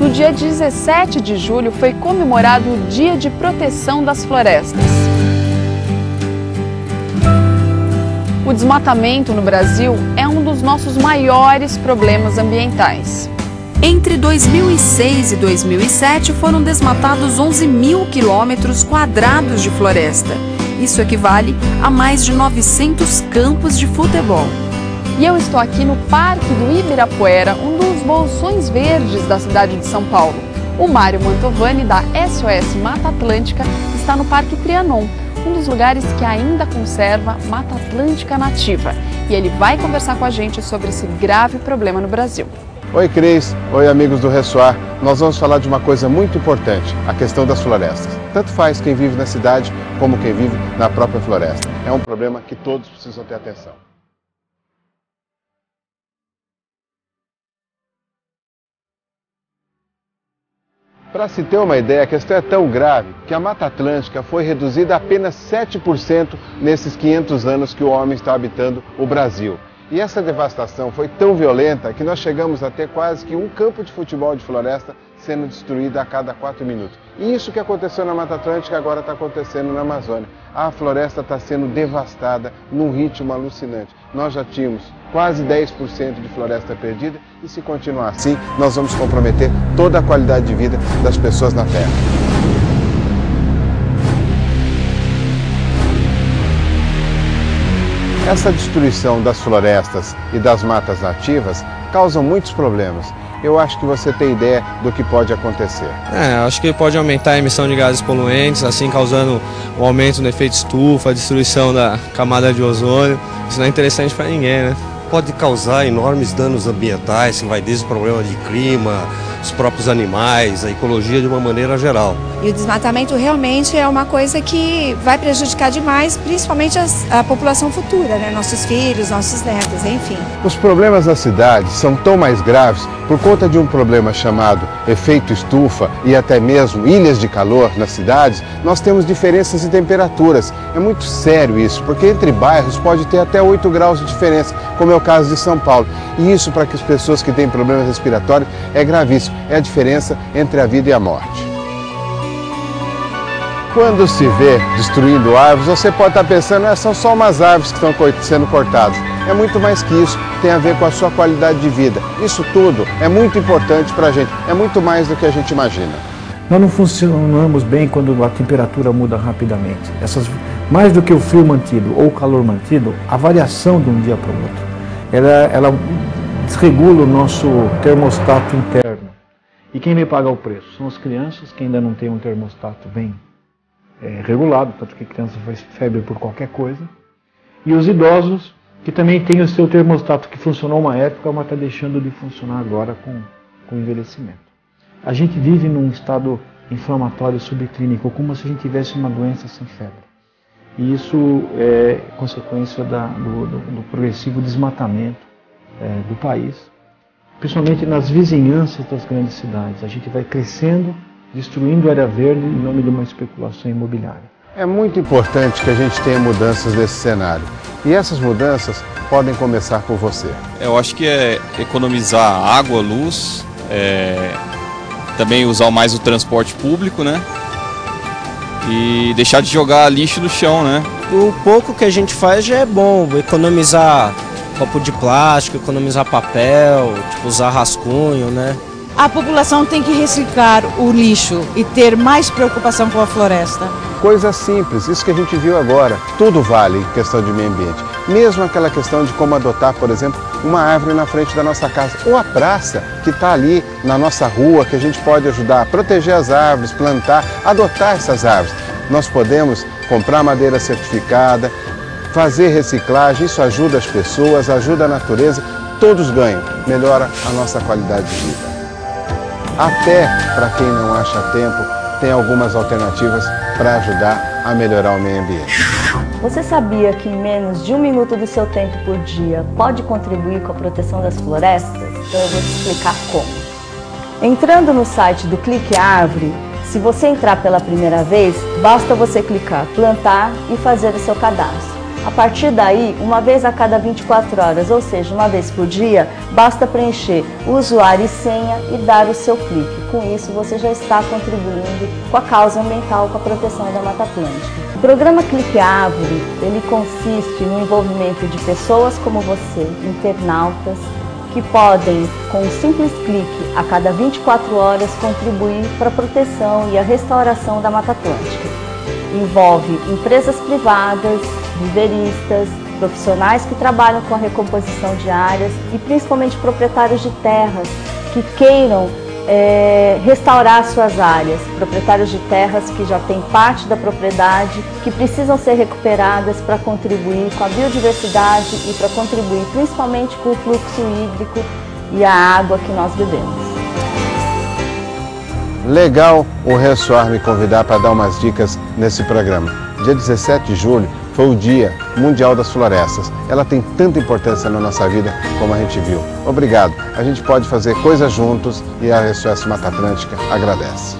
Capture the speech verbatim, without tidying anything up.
No dia dezessete de julho foi comemorado o Dia de Proteção das Florestas. O desmatamento no Brasil é um dos nossos maiores problemas ambientais. Entre dois mil e seis e dois mil e sete foram desmatados onze mil quilômetros quadrados de floresta. Isso equivale a mais de novecentos campos de futebol. E eu estou aqui no Parque do Ibirapuera, um dos bolsões verdes da cidade de São Paulo. O Mário Mantovani, da S O S Mata Atlântica, está no Parque Trianon, um dos lugares que ainda conserva Mata Atlântica nativa. E ele vai conversar com a gente sobre esse grave problema no Brasil. Oi, Cris. Oi, amigos do Ressoar. Nós vamos falar de uma coisa muito importante, a questão das florestas. Tanto faz quem vive na cidade como quem vive na própria floresta. É um problema que todos precisam ter atenção. Para se ter uma ideia, a questão é tão grave que a Mata Atlântica foi reduzida a apenas sete por cento nesses quinhentos anos que o homem está habitando o Brasil. E essa devastação foi tão violenta que nós chegamos a ter quase que um campo de futebol de floresta sendo destruído a cada quatro minutos. E isso que aconteceu na Mata Atlântica agora está acontecendo na Amazônia. A floresta está sendo devastada num ritmo alucinante. Nós já tínhamos quase dez por cento de floresta perdida e se continuar assim, nós vamos comprometer toda a qualidade de vida das pessoas na Terra. Essa destruição das florestas e das matas nativas causam muitos problemas. Eu acho que você tem ideia do que pode acontecer. É, acho que pode aumentar a emissão de gases poluentes, assim causando um aumento no efeito estufa, a destruição da camada de ozônio. Isso não é interessante para ninguém, né? Pode causar enormes danos ambientais, que vai desde o problema de clima, os próprios animais, a ecologia de uma maneira geral. E o desmatamento realmente é uma coisa que vai prejudicar demais, principalmente as, a população futura, né? Nossos filhos, nossos netos, enfim. Os problemas da cidade são tão mais graves por conta de um problema chamado efeito estufa e até mesmo ilhas de calor nas cidades. Nós temos diferenças em temperaturas. É muito sério isso, porque entre bairros pode ter até oito graus de diferença, como é o caso de São Paulo. E isso, para que as pessoas que têm problemas respiratórios, é gravíssimo. É a diferença entre a vida e a morte. Quando se vê destruindo árvores, você pode estar pensando, ah, são só umas árvores que estão sendo cortadas. É muito mais que isso, tem a ver com a sua qualidade de vida. Isso tudo é muito importante para a gente, é muito mais do que a gente imagina. Nós não funcionamos bem quando a temperatura muda rapidamente. Essas, mais do que o frio mantido ou o calor mantido, a variação de um dia para o outro, ela, ela desregula o nosso termostato interno. E quem vai pagar o preço? São as crianças que ainda não têm um termostato bem é, regulado, tanto que a criança faz febre por qualquer coisa. E os idosos, que também têm o seu termostato que funcionou uma época, mas está deixando de funcionar agora com, com o envelhecimento. A gente vive num estado inflamatório subclínico, como se a gente tivesse uma doença sem febre. E isso é consequência da, do, do, do progressivo desmatamento é, do país, principalmente nas vizinhanças das grandes cidades. A gente vai crescendo, destruindo área verde em nome de uma especulação imobiliária. É muito importante que a gente tenha mudanças nesse cenário. E essas mudanças podem começar por você. Eu acho que é economizar água, luz, é, também usar mais o transporte público, né? E deixar de jogar lixo no chão, né? O pouco que a gente faz já é bom, economizar copo de plástico, economizar papel, tipo, usar rascunho, né? A população tem que reciclar o lixo e ter mais preocupação com a floresta. Coisa simples, isso que a gente viu agora, tudo vale em questão de meio ambiente. Mesmo aquela questão de como adotar, por exemplo, uma árvore na frente da nossa casa, ou a praça que está ali na nossa rua, que a gente pode ajudar a proteger as árvores, plantar, adotar essas árvores. Nós podemos comprar madeira certificada, fazer reciclagem, isso ajuda as pessoas, ajuda a natureza, todos ganham, melhora a nossa qualidade de vida. Até para quem não acha tempo, tem algumas alternativas para ajudar a melhorar o meio ambiente. Você sabia que menos de um minuto do seu tempo por dia pode contribuir com a proteção das florestas? Então eu vou te explicar como. Entrando no site do Clique Árvore, se você entrar pela primeira vez, basta você clicar plantar e fazer o seu cadastro. A partir daí, uma vez a cada vinte e quatro horas, ou seja, uma vez por dia, basta preencher o usuário e senha e dar o seu clique. Com isso, você já está contribuindo com a causa ambiental, com a proteção da Mata Atlântica. O programa Clique Árvore, ele consiste no envolvimento de pessoas como você, internautas, que podem, com um simples clique, a cada vinte e quatro horas, contribuir para a proteção e a restauração da Mata Atlântica. Envolve empresas privadas, viveristas, profissionais que trabalham com a recomposição de áreas e principalmente proprietários de terras que queiram é, restaurar suas áreas, proprietários de terras que já têm parte da propriedade, que precisam ser recuperadas para contribuir com a biodiversidade e para contribuir principalmente com o fluxo hídrico e a água que nós bebemos. Legal o Ressoar me convidar para dar umas dicas nesse programa. Dia dezessete de julho foi o Dia Mundial das Florestas. Ela tem tanta importância na nossa vida como a gente viu. Obrigado. A gente pode fazer coisas juntos e a S O S Mata Atlântica agradece.